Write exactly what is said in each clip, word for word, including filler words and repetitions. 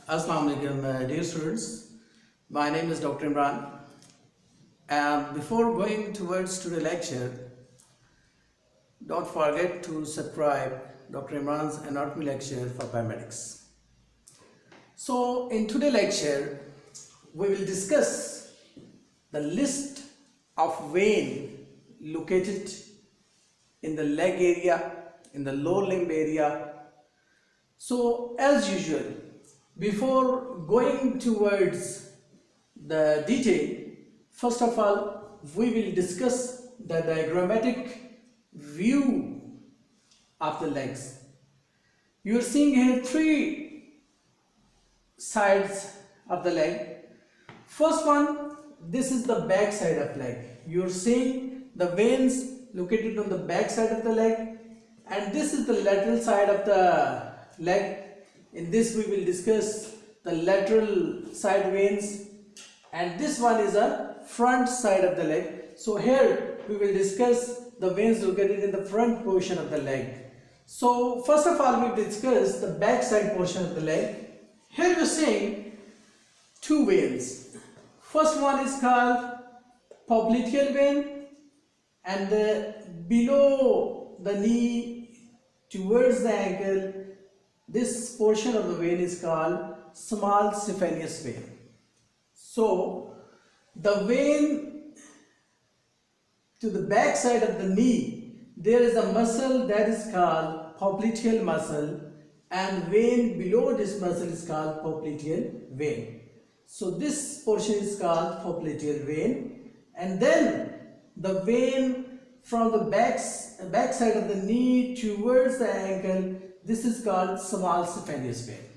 Assalamu alaikum, uh, dear students. My name is Doctor Imran. And before going towards to the lecture, don't forget to subscribe Doctor Imran's anatomy lecture for paramedics. So in today's lecture, we will discuss the list of vein located in the leg area, in the lower limb area. So as usual, before going towards the detail, first of all, we will discuss the diagrammatic view of the legs. You are seeing here three sides of the leg. First one, this is the back side of leg. You are seeing the veins located on the back side of the leg, and this is the lateral side of the leg. In this we will discuss the lateral side veins, and this one is a front side of the leg. So here we will discuss the veins located in the front portion of the leg. So first of all, we discuss the back side portion of the leg. Here you are seeing two veins. First one is called popliteal vein, and the below the knee towards the ankle, this portion of the vein is called small saphenous vein. So the vein to the back side of the knee, there is a muscle that is called popliteal muscle, and vein below this muscle is called popliteal vein. So this portion is called popliteal vein, and then the vein from the back, back side of the knee towards the ankle, this is called small saphenous vein.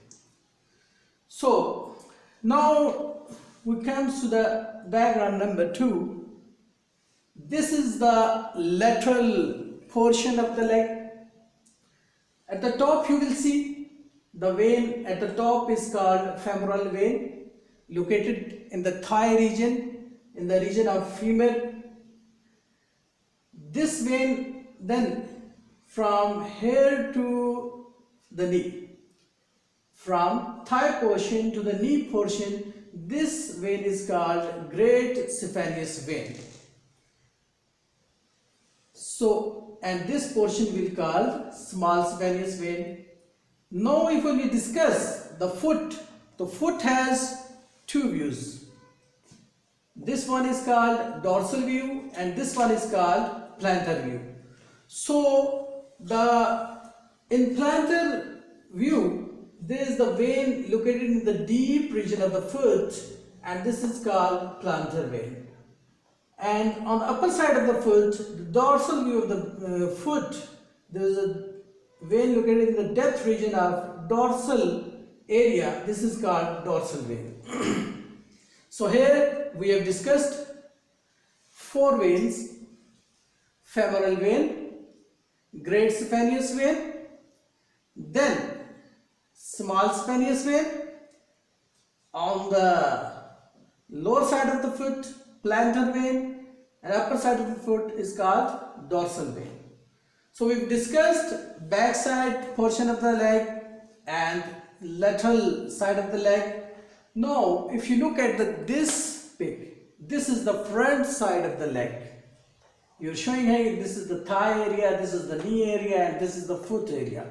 So now we come to the diagram number two. This is the lateral portion of the leg. At the top you will see the vein at the top is called femoral vein, located in the thigh region, in the region of femur. This vein then from here to the knee, from thigh portion to the knee portion, this vein is called great saphenous vein. So, and this portion will be called small saphenous vein. Now if we discuss the foot, the foot has two views. This one is called dorsal view and this one is called plantar view. So the in plantar view, there is the vein located in the deep region of the foot, and this is called plantar vein. And on the upper side of the foot, the dorsal view of the uh, foot, there is a vein located in the depth region of dorsal area. This is called dorsal vein. So here we have discussed four veins: femoral vein, great saphenous vein, then small saphenous vein, on the lower side of the foot plantar vein, and upper side of the foot is called dorsal vein. So we've discussed back side portion of the leg and lateral side of the leg. Now if you look at the, this pic, this is the front side of the leg. You're showing here, this is the thigh area, this is the knee area, and this is the foot area.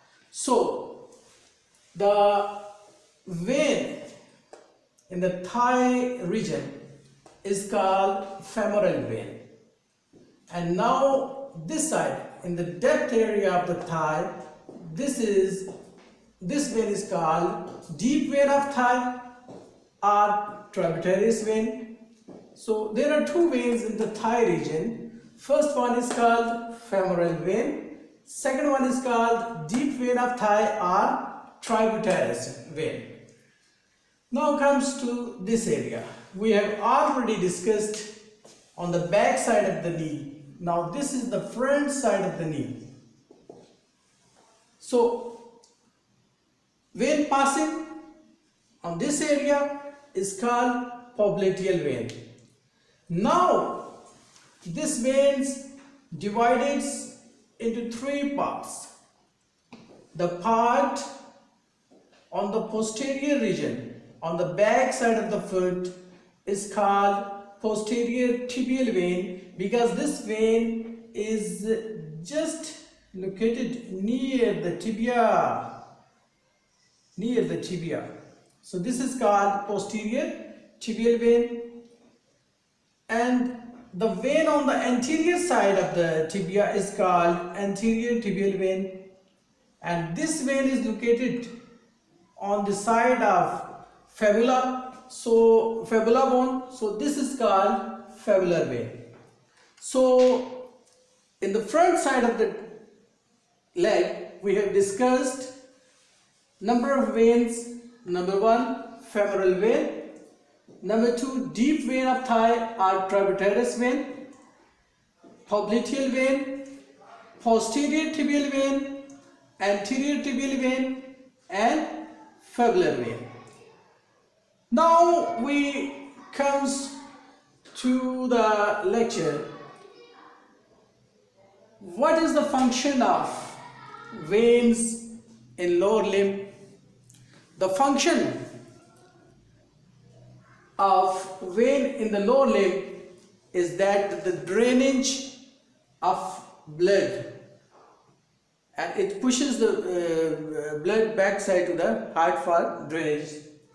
So the vein in the thigh region is called femoral vein, and now this side in the depth area of the thigh, this is this vein is called deep vein of thigh or tributaries vein. So there are two veins in the thigh region. First one is called femoral vein. Second one is called deep vein of thigh or tributaries vein. Now comes to this area. We have already discussed on the back side of the knee. Now this is the front side of the knee. So vein passing on this area is called popliteal vein. Now this vein divided into three parts. The part on the posterior region, on the back side of the foot, is called posterior tibial vein, because this vein is just located near the tibia, near the tibia. So this is called posterior tibial vein. And the vein on the anterior side of the tibia is called anterior tibial vein, and this vein is located on the side of fibula, so fibula bone, so this is called fibular vein. So in the front side of the leg we have discussed number of veins. Number one, femoral vein. Number two, deep vein of thigh or tributaris vein, popliteal vein, posterior tibial vein, anterior tibial vein, and fibular vein. Now we comes to the lecture. What is the function of veins in lower limb? The function of vein in the lower limb is that the drainage of blood, and it pushes the uh, blood backside to the heart for drainage.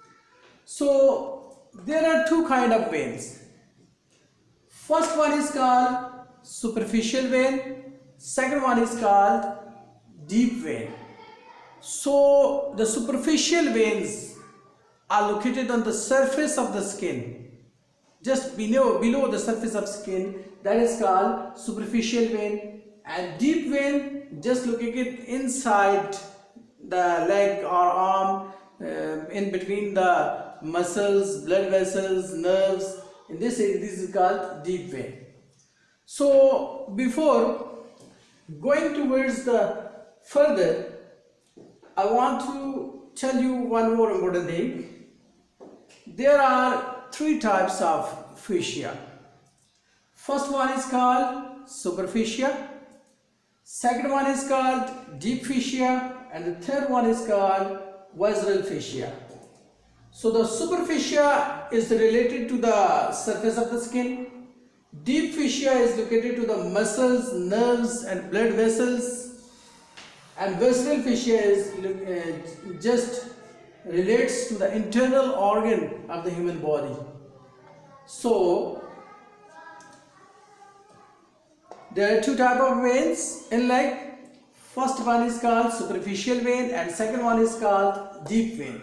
So there are two kind of veins. First one is called superficial vein, second one is called deep vein. So the superficial veins are located on the surface of the skin, just below below the surface of skin, that is called superficial vein. And deep vein just located inside the leg or arm, uh, in between the muscles, blood vessels, nerves. In this area, this is called deep vein. So before going towards the further, I want to tell you one more important thing. There are three types of fascia. First one is called superficial, second one is called deep fascia, and the third one is called visceral fascia. So the superficial is related to the surface of the skin, deep fascia is located to the muscles, nerves, and blood vessels, and visceral fascia is uh, just relates to the internal organ of the human body. So there are two types of veins in leg. First one is called superficial vein and second one is called deep vein.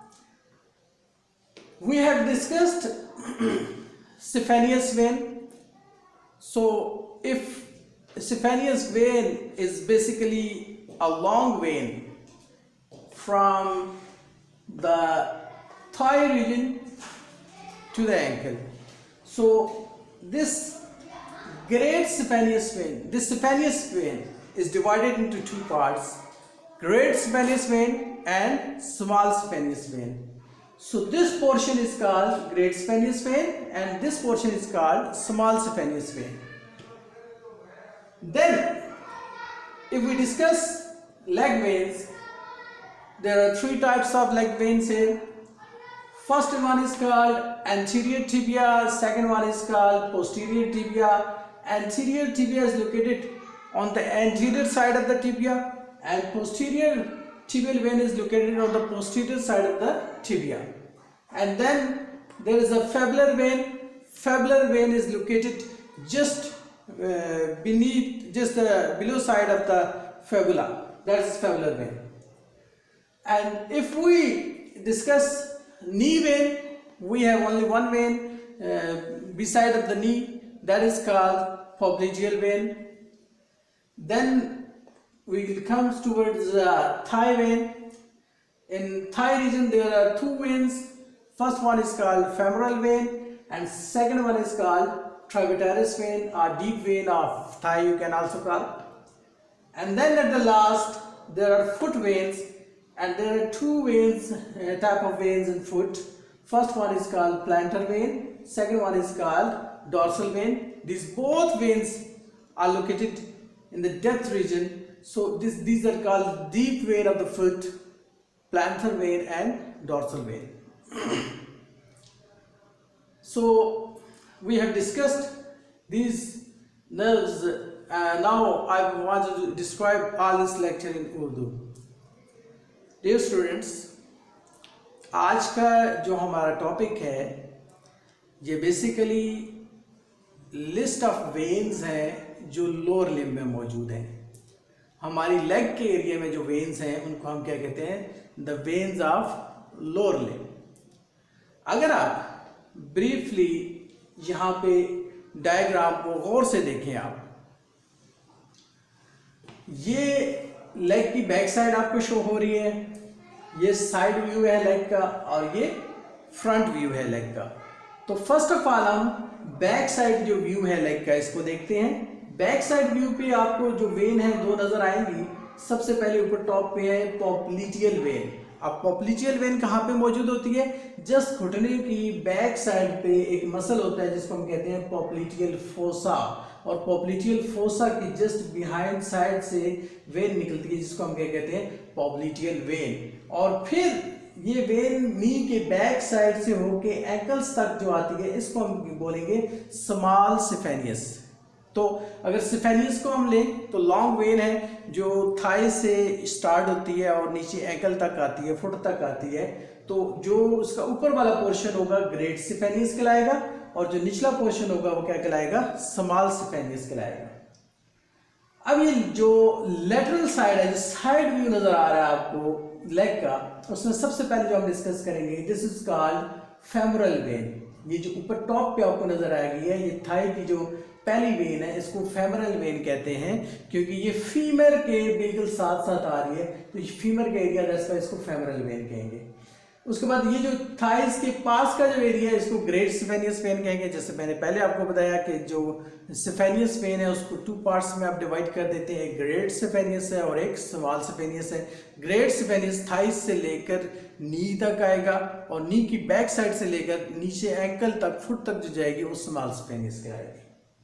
We have discussed saphenous vein. So if saphenous vein is basically a long vein from the thigh region to the ankle. So this great saphenous vein, this saphenous vein is divided into two parts, great saphenous vein and small saphenous vein. So this portion is called great saphenous vein and this portion is called small saphenous vein. Then if we discuss leg veins, there are three types of leg veins here. First one is called anterior tibia, second one is called posterior tibia. Anterior tibia is located on the anterior side of the tibia and posterior tibial vein is located on the posterior side of the tibia. And then there is a fibular vein. Fibular vein is located just uh, beneath, just the below side of the fibula. That is fibular vein. And if we discuss knee vein, we have only one vein uh, beside of the knee, that is called popliteal vein. Then we will come towards the thigh vein. In thigh region there are two veins. First one is called femoral vein and second one is called tributaris vein or deep vein of thigh, you can also call. And then at the last there are foot veins, and there are two veins, uh, type of veins in foot. First one is called plantar vein, second one is called dorsal vein. These both veins are located in the depth region. So this, these are called deep vein of the foot, plantar vein and dorsal vein. So we have discussed these nerves. Uh, now I want to describe all this lecture in Urdu. Dear students, आज का जो हमारा topic है ये basically list of veins हैं जो lower limb में मौजूद हैं। हमारी लेग के एरिया में जो वेन्स हैं उनको हम क्या कहते हैं? The veins of lower limb. अगर आप ब्रीफली यहाँ पे डायग्राम को गौर से देखें, आप ये लेग की बैक साइड आपको शो हो रही है, ये साइड व्यू है लेग का और ये फ्रंट व्यू है लेग का। तो फर्स्ट ऑफ ऑल हम बैक साइड जो व्यू है लेग का इसको देखते हैं। बैक साइड व्यू पे आपको जो वेन है दो नजर आएंगी। सबसे पहले ऊपर टॉप पे है पॉप्लिटियल वेन। अब पॉप्लिटियल वेन कहाँ पे मौजूद होती है? जस्ट घुटने की बैक साइड पे एक मसल होता है जिसको हम कहते हैं पॉप्लिटियल फोसा, और पॉप्लिटियल फोसा की जस्ट बिहाइंड साइड से वेन निकलती है जिसको हम क्या कहते हैं? Popliteal vein. और फिर ये वेन नी के बैक साइड से होके एंकल्स तक जो आती है इसको हम बोलेंगे स्मॉल सिफेनियस। तो अगर सिफेनियस को हम लें तो लॉन्ग वेन है जो थाई से स्टार्ट होती है और नीचे एंकल तक आती है, फुट तक आती है। तो जो उसका ऊपर वाला पोर्शन होगा ग्रेट सिफेनियस कहलाएगा और जो निचला पोर्शन होगा वो क्या कहलाएगा? स्मॉल सिफेनियस कहलाएगा। अब ये जो लेटरल साइड है, जो साइड व्यू नजर आ रहा है आपको लेग का, उसमें सबसे पहले जो हम डिस्कस करेंगे this is called femoral vein. ये जो ऊपर टॉप पे आपको नजर आएगी है, ये थाई की जो पहली वेन है इसको फेमोरल वेन कहते हैं क्योंकि ये फीमर के बिल्कुल साथ साथ आ रही है, तो ये फीमर का एरिया है इसको फेमोरल वेन कहेंगे। उसके बाद ये जो थाइस के पास का जो एरिया है इसको ग्रेट सिफेनियस वेन कहेंगे। जैसे मैंने पहले आपको बताया कि जो सिफेनियस वेन है उसको टू पार्ट्स में आप डिवाइड कर देते हैं, एक ग्रेट सिफेनियस है और एक स्मॉल सिफेनियस है। ग्रेट सिफेनियस थाइस से लेकर नी तक आएगा और नी की बैक साइड से लेकर नीचे एंकल तक, फुट तक जो जाएगी वो स्मॉल सिफेनियस कहलाएगी।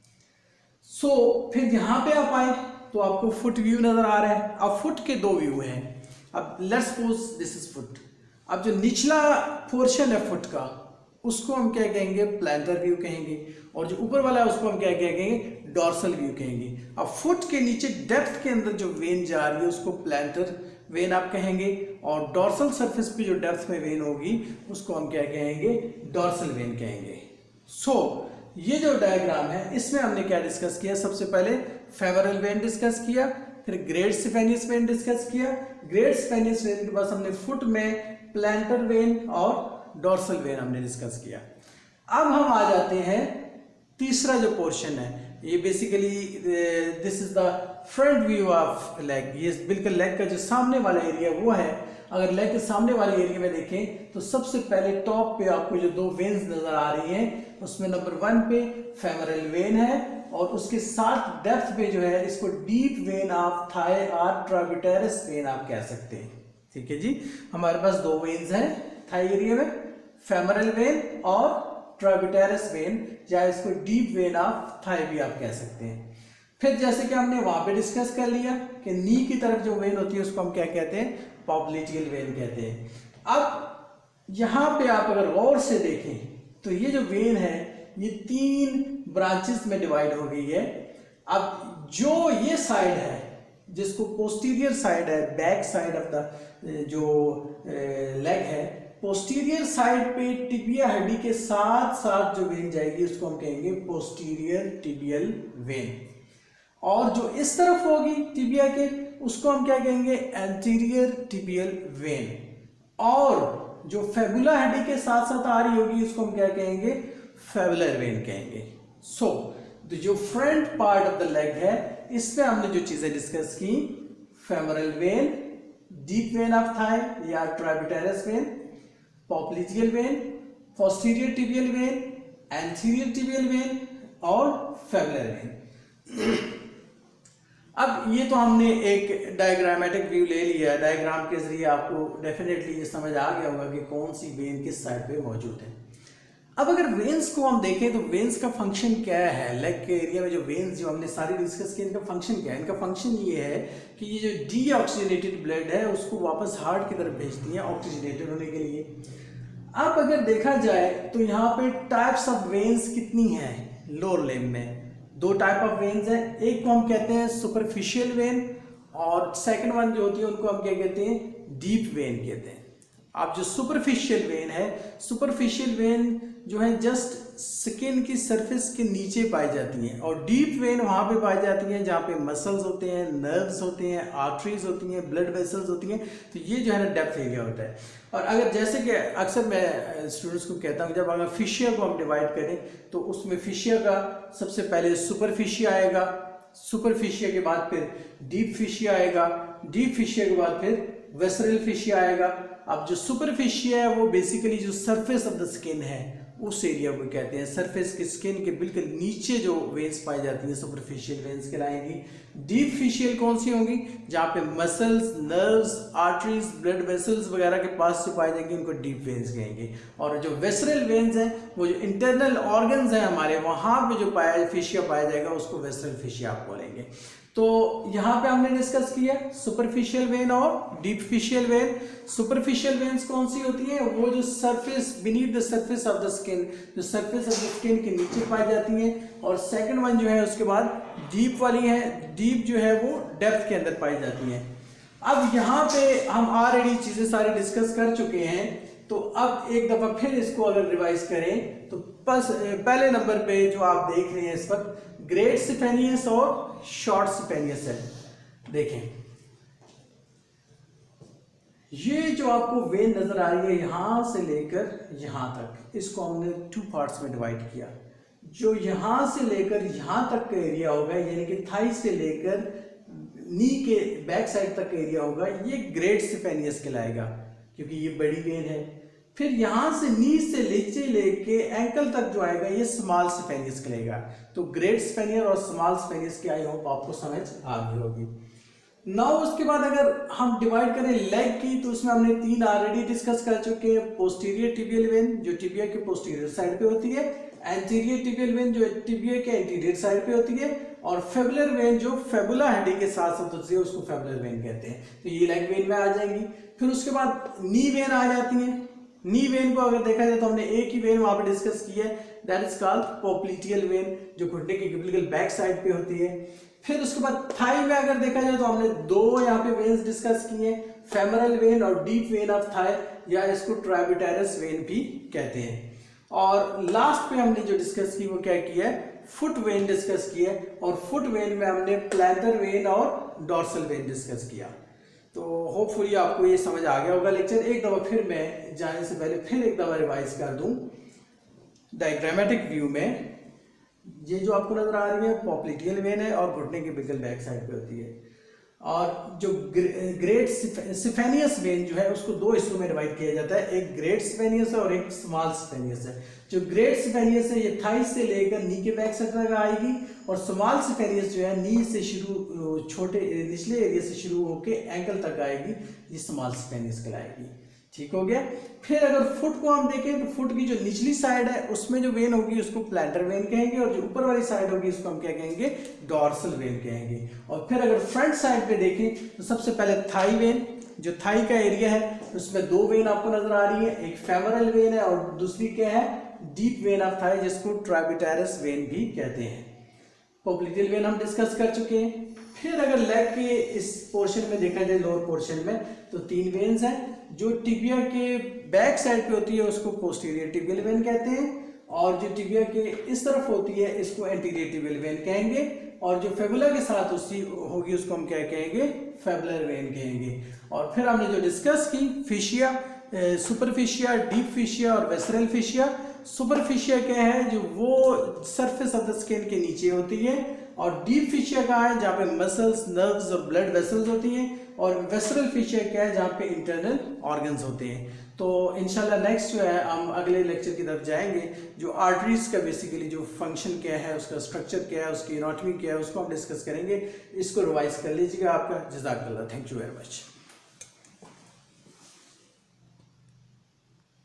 सो so, फिर यहाँ पे आप आए तो आपको फुट व्यू नजर आ रहा है। अब फुट के दो व्यू हैं। अब let's suppose this is foot. अब जो निचला पोर्शन है फुट का उसको हम क्या कहेंगे? प्लांटर व्यू कहेंगे, और जो ऊपर वाला है उसको हम क्या कहेंगे? डॉर्सल व्यू कहेंगे। अब फुट के नीचे डेप्थ के अंदर जो वेन जा रही है उसको प्लांटर वेन आप कहेंगे, और डॉर्सल सरफेस पे जो डेप्थ में वेन होगी उसको हम क्या कहेंगे? डॉर्सल वेन कहेंगे। सो so, ये जो डायग्राम है इसमें हमने क्या डिस्कस किया? सबसे पहले फेमोरल वेन डिस्कस किया, फिर ग्रेट सिफेनियस वेन डिस्कस किया। ग्रेट सिफेनियस वेन के बाद हमने फुट में प्लांटर वेन और डॉर्सल वेन हमने डिस्कस किया। अब हम आ जाते हैं तीसरा जो पोर्शन है, ये basically this is the front view of leg. ये बिल्कुल लेग का जो सामने वाला एरिया वो है। अगर लेग के सामने वाले एरिया में देखें तो सबसे पहले टॉप पे आपको जो दो वेन्स नजर आ रही हैं उसमें नंबर वन पे फेमोरल वेन है और उसके साथ डेप्थ पे जो है इसको डीप वेन ऑफ थाई और ट्राबिटेरस वेन आप कह सकते हैं। ठीक है जी, हमारे पास दो वेन्स हैं थाई एरिया में, फेमोरल वेन और ट्राबिटेरस वेन, या इसको डीप वेन ऑफ थाई भी आप कह सकते हैं। फिर जैसे कि हमने वहां पे डिस्कस कर लिया कि नी की तरफ जो वेन होती है उसको हम क्या कहते हैं? पॉप्लिटियल वेन कहते हैं। अब यहाँ पे आप अगर गौर से देखें तो ये जो वेन है ये तीन ब्रांचेस में डिवाइड हो गई है। अब जो ये साइड है जिसको पोस्टीरियर साइड है, बैक साइड ऑफ द जो लेग है, पोस्टीरियर साइड पे टिबिया हड्डी के साथ साथ जो वेन जाएगी उसको हम कहेंगे पोस्टीरियर टिबियल वेन, और जो इस तरफ होगी टिबिया के उसको हम क्या कहेंगे? एंटीरियर टिबियल वेन, और जो फेबुला हड्डी के साथ साथ आ रही होगी उसको हम क्या कहेंगे? फेबुलर वेन कहेंगे। सो so, जो front part of the leg है इसमें हमने जो चीजें डिस्कस की, femoral vein, deep vein of thigh या ट्राबिटेरस vein, popliteal vein, posterior tibial vein, anterior tibial vein और फेबुलर वेन। अब ये तो हमने एक डायग्रामेटिक व्यू ले लिया। डायग्राम के जरिए आपको डेफिनेटली ये समझ आ गया होगा कि कौन सी वेन किस साइड पे मौजूद है। अब अगर वेन्स को हम देखें तो वेन्स का फंक्शन क्या है, लेग के एरिया में जो वेन्स जो हमने सारी डिस्कस किए, इनका फंक्शन क्या है? इनका फंक्शन ये है कि ये जो डी ऑक्सीजनेटेड ब्लड है उसको वापस हार्ट की तरफ भेजती है ऑक्सीजनेटेड होने के लिए। अब अगर देखा जाए तो यहाँ पे टाइप्स ऑफ वेन्स कितनी हैं लोअर लिम्ब में? दो टाइप ऑफ वेन्स हैं, एक को हम कहते हैं सुपरफिशियल वेन और सेकंड वन जो होती है उनको हम क्या कहते हैं? डीप वेन कहते हैं। अब जो सुपरफिशियल वेन है, सुपरफिशियल वेन जो है जस्ट स्किन की सरफेस के नीचे पाई जाती हैं, और डीप वेन वहाँ पे पाई जाती हैं जहाँ पे मसल्स होते हैं, नर्व्स होते हैं, आर्टरीज होती हैं, ब्लड वेसल्स होती हैं। तो ये जो है ना डेप्थ एरिया होता है। और अगर जैसे कि अक्सर मैं स्टूडेंट्स को कहता हूँ, जब अगर फिशिया को हम डिवाइड करें तो उसमें फिशिया का सबसे पहले सुपरफिशिया आएगा, सुपरफिशिया के बाद फिर डीप फिशिया आएगा, डीप फिशिया के बाद फिर वेसरल फिशिया आएगा। अब जो सुपरफिशिया है वो बेसिकली जो सरफेस ऑफ द स्किन है उस एरिया को कहते हैं, सरफेस की स्किन के बिल्कुल नीचे जो वेन्स पाई जाती हैं सुपरफिशियल वेन्स कहलाएंगी। डीप फिशियल कौन सी होंगी? जहाँ पे muscles, nerves, arteries, blood vessels वगैरह के पास जो पाई जाएंगी उनको डीप वेन्स कहेंगे। और जो वेसरल वेन्स हैं वो जो इंटरनल ऑर्गन्स हैं हमारे, वहाँ पे जो पाया फिशिया पाया जाएगा उसको वेसरल फिशिया आप बोलेंगे। तो यहाँ पे हमने डिस्कस किया सुपरफिशियल वेन और deep fascial vein. Superficial veins कौन सी होती है? वो जो surface beneath the surface of the skin, जो सरफेस ऑफ द स्किन के नीचे पाई जाती हैं। और सेकंड वन जो है उसके बाद डीप वाली है, डीप जो है वो डेप्थ के अंदर पाई जाती हैं। अब यहाँ पे हम ऑलरेडी चीजें सारी डिस्कस कर चुके हैं, तो अब एक दफा फिर इसको अगर रिवाइज करें तो बस पहले नंबर पे जो आप देख रहे हैं इस वक्त ग्रेट सिफेनियस और शॉर्ट सिफेनियस है। देखें ये जो आपको वेन नजर आ रही है यहां से लेकर यहां तक, इसको हमने टू पार्ट्स में डिवाइड किया। जो यहां से लेकर यहां तक का एरिया होगा, यानी कि थाई से लेकर नी के बैक साइड तक का एरिया होगा, ये ग्रेट सिफेनियस कहलाएगा क्योंकि ये बड़ी वेन है। फिर यहां से नी से नीचे लेके एंकल तक जो आएगा ये स्मॉल सिफेनियस कहलाएगा। तो ग्रेट सिफेनियस और स्मॉल सिफेनियस की आई होप आपको समझ आ गई होगी। नाउ उसके बाद अगर हम डिवाइड करें लेग की, तो उसमें हमने तीन ऑलरेडी डिस्कस कर चुके हैं। पोस्टीरियर टिबियल वेन जो टिबिया के पोस्टीरियर साइड पे होती है, एंटीरियर टिबियल वेन जो टिबिया के एंटीरियर साइड पे होती है, और फेबुलर वेन जो फेबुला हड्डी के साथ साथ होती है उसको फेबुलर वेन कहते हैं। तो ये लेग वेन में आ जाएंगी। फिर उसके बाद नी वेन आ जाती है। नी वेन को अगर देखा जाए तो हमने एक ही वेन वहां पे डिस्कस की है, that is called popliteal vein, जो घुटने के बिल्कुल बैक साइड पे होती है। फिर उसके बाद थाई में अगर देखा जाए तो हमने दो यहाँ पे वेन्स डिस्कस की हैं, फेमरल वेन और डीप वेन ऑफ थाई, या इसको ट्राइबिटेरस वेन भी कहते हैं। और लास्ट पे हमने जो डिस्कस की वो क्या किया है? फुट वेन डिस्कस की है, और फुट वेन में हमने प्लैंटर वेन और डॉर्सल वेन डिस्कस किया। तो होपफुली आपको ये समझ आ गया होगा लेक्चर। एक दफ़ा फिर मैं जाने से पहले फिर एक दफ़ा रिवाइज कर दूं। डायग्रामेटिक व्यू में ये जो आपको नजर आ रही है पोप्लिटियल वेन है और घुटने के बिल्कुल बैक साइड पे होती है। और जो ग्रेट सिफेनियस वेन जो है उसको दो हिस्सों में डिवाइड किया जाता है, एक ग्रेट सिफेनियस है और एक स्मॉल सिफेनियस है। जो ग्रेट सिफेनियस है ये थाई से लेकर नी के बैक साइड तक आएगी, और स्मॉल सिफेनियस जो है नी से शुरू, छोटे निचले एरिया से शुरू होकर एंकल तक आएगी, ये स्मॉल सिफेनियस कहलाएगी। ठीक हो गया। फिर अगर फुट को हम देखें तो फुट की जो निचली साइड है उसमें जो वेन होगी उसको प्लैंटर वेन कहेंगे, और जो ऊपर वाली साइड होगी उसको हम क्या कहेंगे? डॉर्सल वेन कहेंगे। और फिर अगर फ्रंट साइड पे देखें तो सबसे पहले थाई वेन, जो थाई का एरिया है उसमें दो वेन आपको नजर आ रही है, एक फेमरल वेन है और दूसरी क्या है? डीप वेन ऑफ थाई, जिसको ट्राइबिटेरस वेन भी कहते हैं। पोप्लिटियल वेन हम डिस्कस कर चुके हैं। फिर अगर लेग के इस पोर्शन में देखा जाए, लोअर पोर्शन में, तो तीन वेन्स हैं। जो टिबिया के बैक साइड पे होती है उसको पोस्टीरियर टिबियल वेन कहते हैं, और जो टिबिया के इस तरफ होती है इसको एंटीरियर टिबियल वेन कहेंगे, और जो फेबुला के साथ उसकी होगी उसको हम क्या कहेंगे? फेबुलर वेन कहेंगे। और फिर हमने जो डिस्कस की फिशिया, सुपरफिशिया, डीप फिशिया और वेसरल फिशिया। सुपरफिशिया क्या है? जो वो सरफेस ऑफ द स्किन के नीचे होती है, और डीप फिशिया कहाँ है? जहाँ पे मसल्स, नर्व्स और ब्लड वेसल्स होती हैं, और वेसरल फिशिया क्या है? जहाँ पे इंटरनल ऑर्गन्स होते हैं। तो इंशाल्लाह नेक्स्ट जो है हम अगले लेक्चर की तरफ जाएंगे, जो आर्टरीज का बेसिकली जो फंक्शन क्या है, उसका स्ट्रक्चर क्या है, उसकी एनाटॉमी क्या है, उसको हम डिस्कस करेंगे। इसको रिवाइज कर लीजिएगा आपका। जज़ाकल्लाह, थैंक यू वेरी मच।